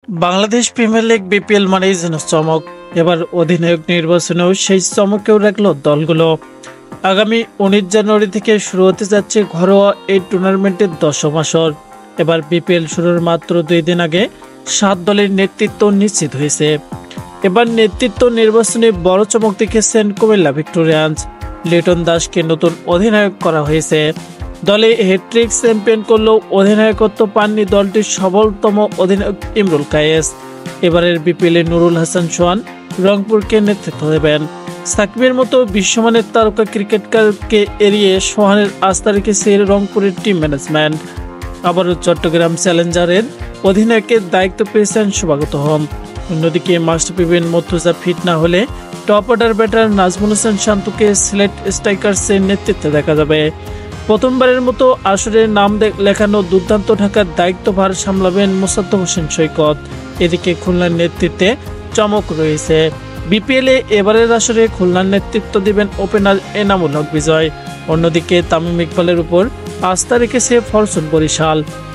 Bangladesh premier league BPL মানেই যেন চমক। এবার অধিনায়ক নির্বাচনেও সেই চমকেও রাখল দলগুলো। আগামী 19 জানুয়ারি থেকে শুরু হতে যাচ্ছে ঘরোয়া এই টুর্নামেন্টের 10ম আসর। এবার বিপিএল শুরুর মাত্র 2 দিন আগে 7 দলের নেতৃত্ব নিশ্চিত হয়েছে। এবার নেতৃত্ব নির্বাচনে বড় চমক দেখেছেন কুমিল্লা ভিক্টোরিয়ান্স। লিটন দাসকে নতুন অধিনায়ক করা হয়েছে। দলে হ্যাট্রিক চ্যাম্পিয়ন করলেও অধিনায়কত্ব পাননি দলটির সফলতম অধিনায়ক ইমরুল কায়েস। এবারের বিপিএলে নুরুল হাসান সোহান রংপুরকে নেতৃত্ব দেবেন। সাকিবের মতো বিশ্বমানের তারকা ক্রিকেটারকে এড়িয়ে সোহানের আস্থা রেখেছে রংপুরের টিম ম্যানেজমেন্ট। আবারও চট্টগ্রাম চ্যালেঞ্জারের অধিনায়কের দায়িত্ব পেয়েছেন শুভাগত হোম। অন্যদিকে মাস্টারপিবিন মর্তুজা ফিট না হলে top order batter Najmul Hossain শান্তকে সিলেট স্ট্রাইকার্সের নেতৃত্বে দেখা যাবে। প্রথমবারের মতো আসরের নাম লেখানো দুর্দান্ত ঢাকার দায়িত্বভার সামলাবেন মোসাদ্দেক হোসেন সৈকত। এদিকে খুলনার নেতৃত্বে চমক রয়েছে। বিপিএলে এবারের আসরে খুলনার নেতৃত্ব দিবেন ওপেনার এনামুল হক বিজয়। অন্যদিকে তামিম ইকবালের উপর আস্থা রেখেছে ফরচুন বরিশাল।